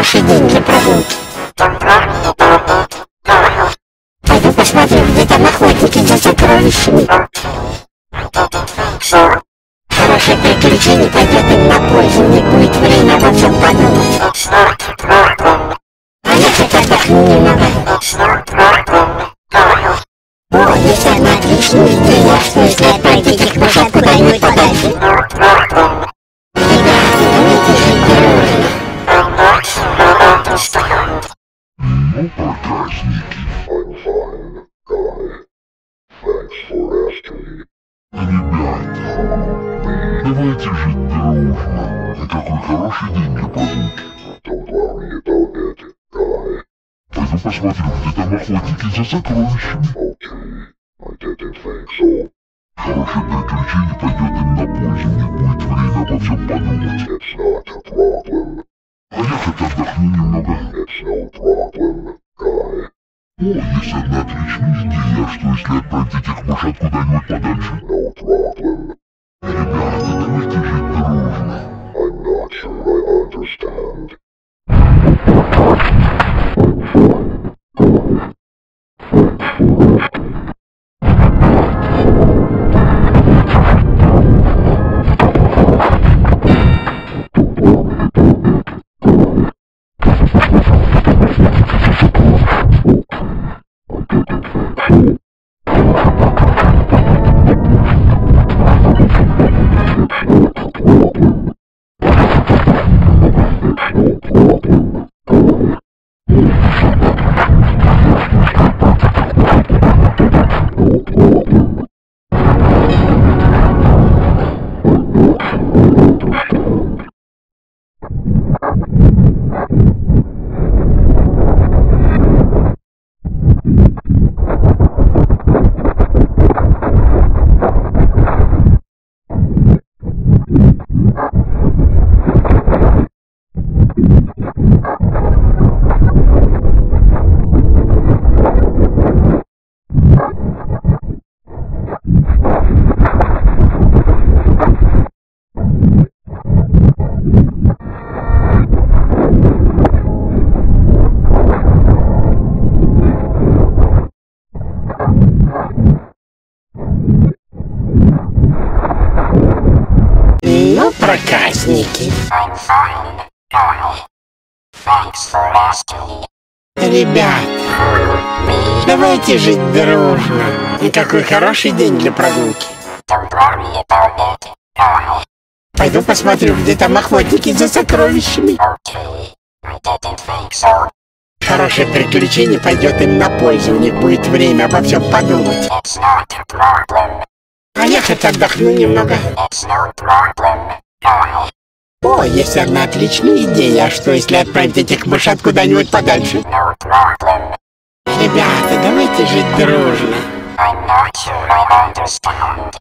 хороший день для прогулки. Пойду посмотрю, где там охотники за сокровищами. Хорошее приключение пойдет им на пользу, не будет время обо всем подумать. А я хоть отдохну немного. О, есть одна отличная идея, что если отправить этих мышат куда-нибудь подальше. Ребята, давайте жить дружно. Ну, проказники. I'm fine, guy. Thanks for asking. Ребята, давайте жить дружно. И какой хороший день для прогулки. Don't worry about it, guy. Пойду посмотрю, где там охотники за сокровищами. Okay, I didn't think so. Хорошее приключение пойдет им на пользу, у них будет время обо всем подумать. It's not a problem. А я хоть отдохну немного. It's no problem, guy. О, есть одна отличная идея, что если отправить этих мышат куда-нибудь подальше? No problem. Ребята, давайте жить дружно. I'm not sure I understand. Ну, проказники. I'm fine, guy. Thanks for asking. Ребят, давайте жить дружно. И какой хороший день для прогулки. Don't worry about it, guy. Пойду посмотрю, где там охотники за сокровищами. Okay, I didn't think so. Хорошее приключение пойдет им на пользу, у них будет время обо всем подумать. It's not a problem. А я хоть отдохну немного. It's no problem, guy. О, есть одна отличная идея, что если отправить этих мышат куда-нибудь подальше? No problem. Ребята, давайте жить дружно. I'm not sure I understand.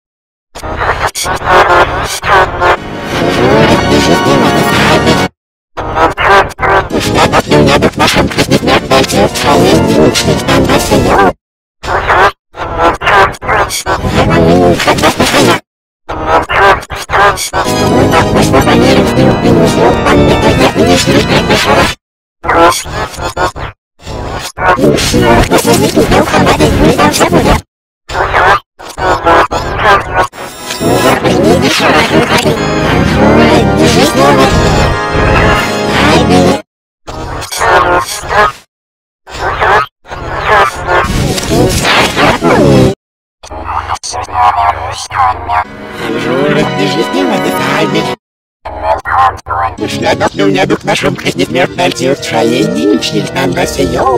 Śladów pełniadów naszą nieśmiertelcie odszaleni, śliznan na seją.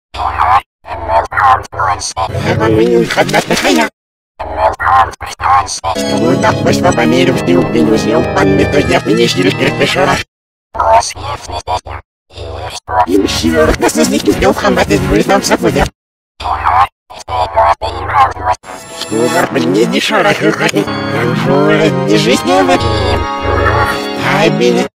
Mamy chodna technia. Trudno pośwa pamierów z tyłu pieniążnią, panny to ja wynieśli rozpieszora. Im siłach nas zniknął miał hamaty z wyznam zawodia. Skóra mnie nie szora, żura nie życiowe. Aj, bile.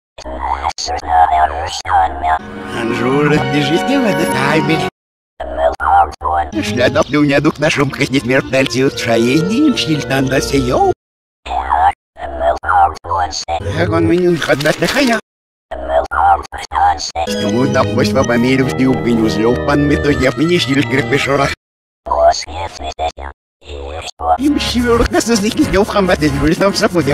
Журы, не жизнь в этой тайме. Śladów nieduch na szumkach nieśmiertelców trzajeni, ślilna na sieją. Jak on mnie chodać na haja. Тому на почва померив ти упиню злёв пан ми то я мне шнил грепешора. Им шивер нас из них не ухамбатить будет нам сапудя.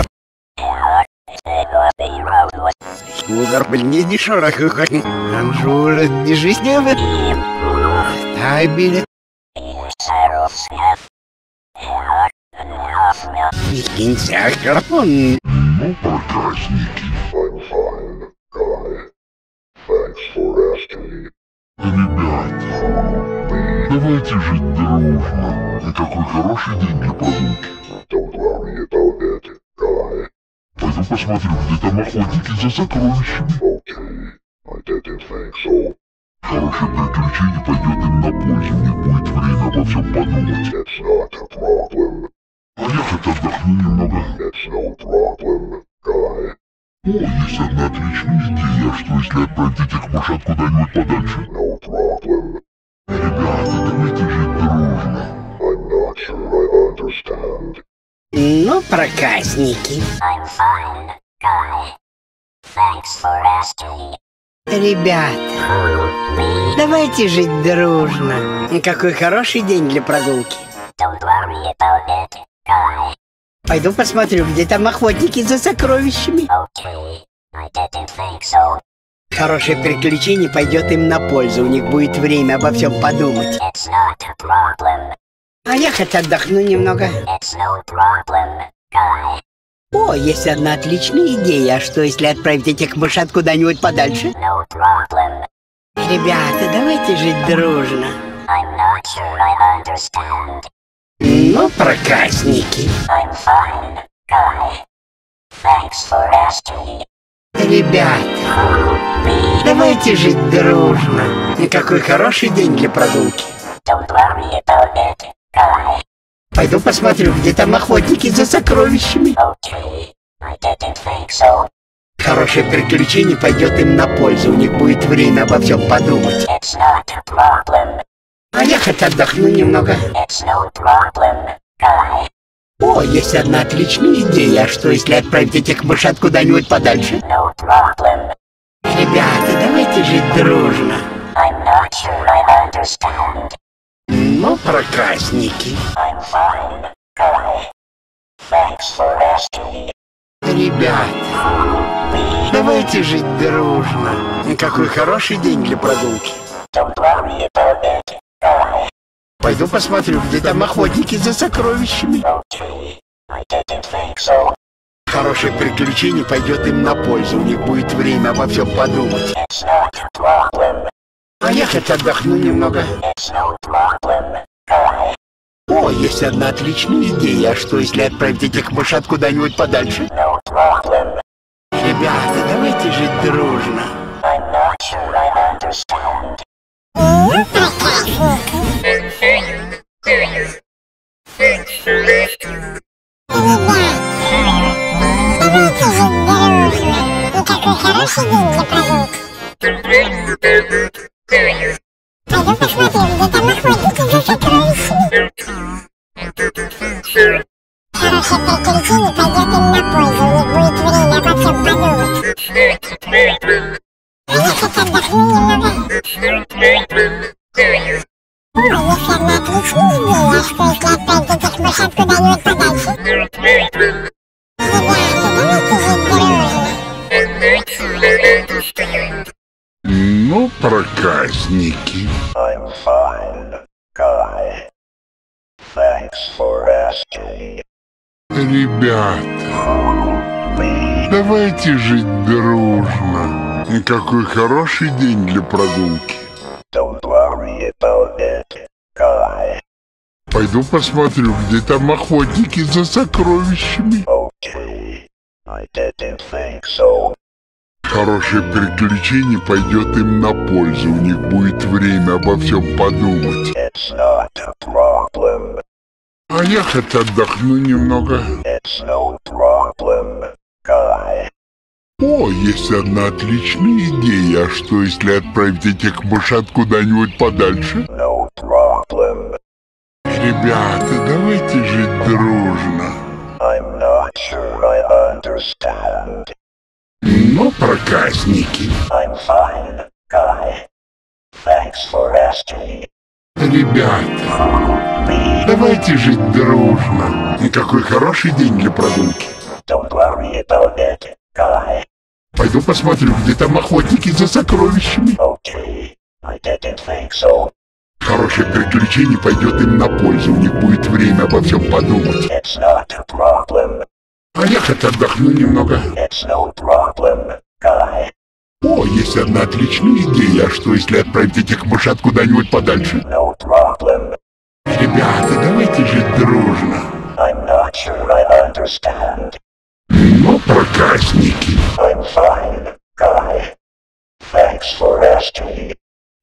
Скугар пыльне не шорах ухотни. Анжура не жизневы. Тай билет. Кинця карпон. Ну, проказники. I'm fine, guy. Thanks for asking. Ребята, давайте жить дружно. И какой хороший день для прогулки. Don't worry about that, guy. Пойду посмотрю, где там охотники за сокровищами. Okay, I didn't think so. Хорошее приключение пойдет им на пользу, у них будет время обо всем подумать. It's not a problem. А я хоть отдохну немного. It's no problem, guy. О, есть одна отличная идея, что если отправить этих мышат куда-нибудь подальше? No problem. Ребята, давайте жить дружно. I'm not sure I understand. Ну, проказники. I'm fine, guy. Thanks for asking. Ребята, давайте жить дружно. Какой хороший день для прогулки. Don't worry about it, guy. Пойду посмотрю, где там охотники за сокровищами. Okay, I didn't think so. Хорошее приключение пойдет им на пользу, у них будет время обо всем подумать. It's not a problem. А я хоть отдохну немного. It's no problem, guy. О, есть одна отличная идея. А что, если отправить этих мышат куда-нибудь подальше? No problem. Ребята, давайте жить дружно. I'm not sure I understand. Ну, проказники. I'm fine, guy. Thanks for asking. Ребята, давайте жить дружно. Какой хороший день для прогулки. Don't worry about it, guy. Пойду посмотрю, где там охотники за сокровищами. Okay, I didn't think so. Хорошее приключение пойдет им на пользу, у них будет время обо всем подумать. It's not a problem. А я хоть отдохну немного. It's no problem, guy. О, есть одна отличная идея. А что, если отправить этих мышат куда-нибудь подальше? No problem. Ребята, давайте жить дружно. I'm not sure I understand. Ну, проказники. I'm fine, guy. Thanks for asking. Ребята, давайте жить дружно. Какой хороший день для прогулки. Don't worry about it, guy. Пойду посмотрю, где там охотники за сокровищами. Okay, I didn't think so. Хорошее приключение пойдет им на пользу, у них будет время обо всем подумать. It's not a problem. А я хоть отдохну немного. It's no problem, guy. О, есть одна отличная идея. А что, если отправить этих мышат куда-нибудь подальше? No problem. Ребята, давайте жить дружно. I'm not sure I understand. Ну, проказники. I'm fine, guy. Thanks for asking. Ребята, давайте жить дружно. Какой хороший день для прогулки. Don't worry about it, guy. Пойду посмотрю, где там охотники за сокровищами. Okay, I didn't think so. Хорошее приключение пойдет им на пользу, у них будет время обо всем подумать. It's not a problem. А я хоть отдохну немного. It's no problem, guy. О, есть одна отличная идея. А что, если отправить этих мышат куда-нибудь подальше? No problem. Ребята, давайте жить дружно. I'm not sure I understand. Ну, проказники. I'm fine, guy. Thanks for asking. Ребята, давайте жить дружно. Какой хороший день для прогулки. Don't worry about it, guy. Пойду посмотрю, где там охотники за сокровищами. Okay, I didn't think so. Хорошее приключение пойдет им на пользу, у них будет время обо всем подумать. It's not a problem. А я хоть отдохну немного. It's no problem, guy. О, есть одна отличная идея. А что, если отправить этих мышат куда-нибудь подальше? No problem. Ребята, давайте жить дружно. I'm not sure I understand. Ну, проказники. I'm fine, guy. Thanks for asking.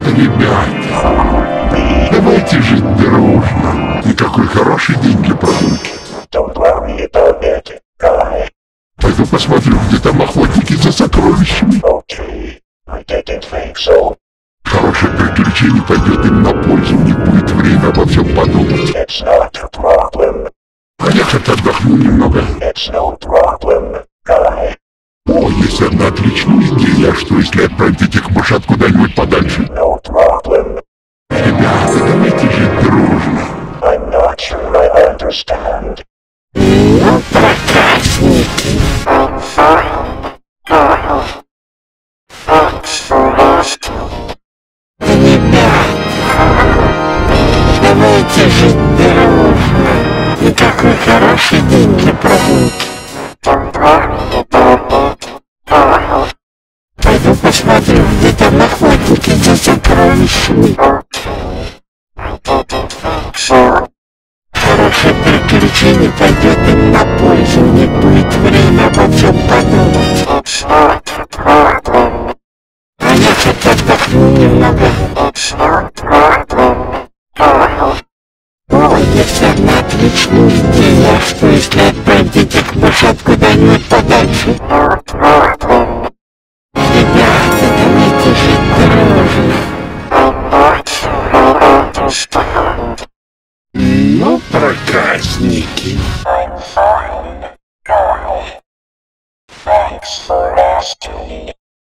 Ребята, давайте жить дружно. Какой хороший день для прогулки. Don't worry about it, guy. Пойду посмотрю, где там охотники за сокровищами. Okay, I didn't think so. Хорошее приключение пойдет им на пользу, у них будет время обо всем подумать. It's not a problem. А я хоть отдохну немного. It's no problem, guy. О, есть одна отличная идея. А что, если отправить этих мышат куда-нибудь подальше? No problem. Ребята, давайте жить дружно. I'm not sure I understand. Ну, проказники. I'm fine, guy. Thanks for asking. Ребята, давайте жить дружно. И какой хороший день для прогулки. Don't worry about it, guy. Пойду посмотрю, где там охотники за сокровищами. Okay, I didn't think so. Хорошее приключение пойдет им на пользу, у них будет время обо всем подумать. It's not a problem. А я хоть отдохну немного. It's no problem, guy. О, есть одна отличная идея. А что, если отправить этих мышат куда-нибудь подальше? No problem. Ребята, давайте жить дружно. I'm not sure I understand. Ну, проказники. I'm fine, guy. Thanks for asking.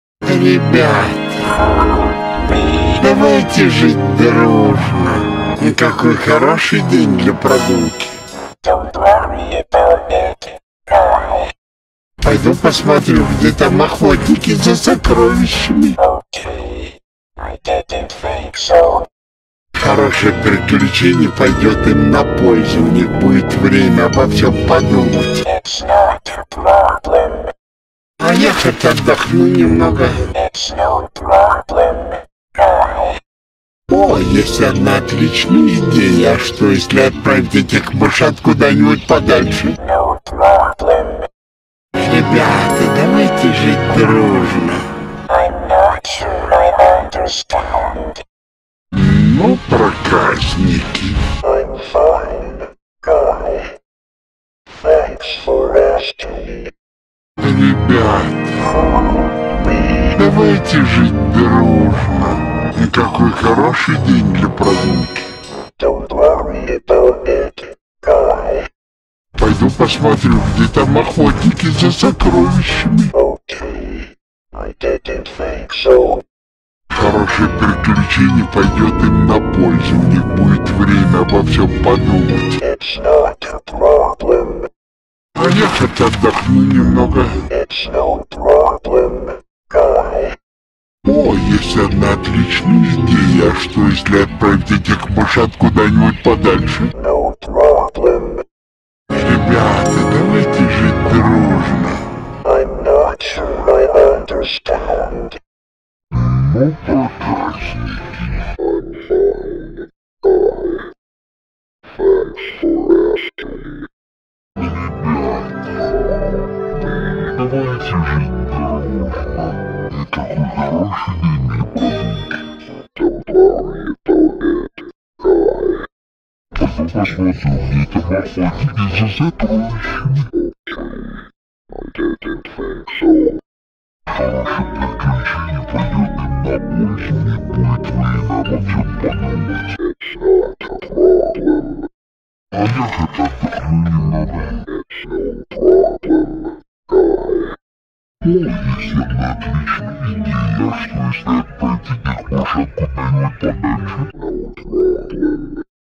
Ребята, давайте жить дружно. Какой хороший день для прогулки. Don't worry about it, guy. Пойду посмотрю, где там охотники за сокровищами. Okay, I didn't think so. Хорошее приключение пойдет им на пользу, у них будет время обо всем подумать. It's not a problem. А я хоть отдохну немного. It's no problem, guy. О, есть одна отличная идея. А что, если отправить этих мышат куда-нибудь подальше? No problem. Ребята, давайте жить дружно. I'm not sure I understand. Ну, проказники. I'm fine, guy. Thanks for asking. Ребята, давайте жить дружно. Какой хороший день для прогулки. Don't worry about it, guy. Пойду посмотрю, где там охотники за сокровищами. Okay, I didn't think so. Хорошее приключение пойдет им на пользу, у них будет время обо всем подумать. It's not a problem. А я хоть отдохну немного. It's no problem, guy. О, есть одна отличная идея. А что, если отправить этих мышат куда-нибудь подальше? No problem. Ребята, давайте жить дружно. I'm not sure I understand. Ну, проказники. I'm fine, guy. Thanks for asking. Давайте жить дружно. И какой хороший день для прогулки. Don't worry about it, guy. Пойду посмотрю, где там охотники за сокровищами. Okay, I didn't think so. Хорошее приключение пойдет им на пользу, не будет время обо всем подумать. It's not a problem. поехать отдохну немного. Ой, Еферна, отличная идея. Что если отправить их площадку куда-нибудь подальше?